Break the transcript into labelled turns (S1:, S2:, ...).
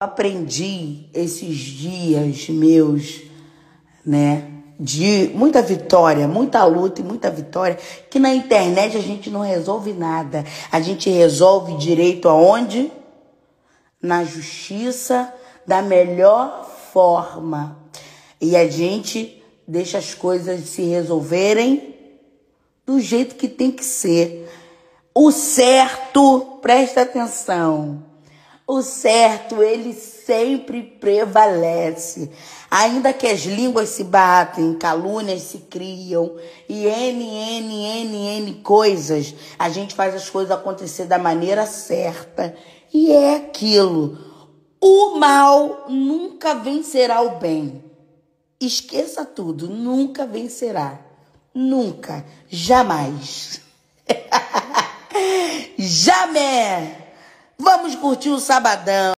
S1: Aprendi esses dias meus, né, de muita vitória, muita luta e muita vitória, que na internet a gente não resolve nada. A gente resolve direito aonde? Na justiça, da melhor forma. E a gente deixa as coisas se resolverem do jeito que tem que ser. O certo, presta atenção, o certo, ele sempre prevalece. Ainda que as línguas se batem, calúnias se criam e N coisas, a gente faz as coisas acontecer da maneira certa. E é aquilo. O mal nunca vencerá o bem. Esqueça tudo, nunca vencerá. Nunca, jamais. Jamais. Vamos curtir o sabadão.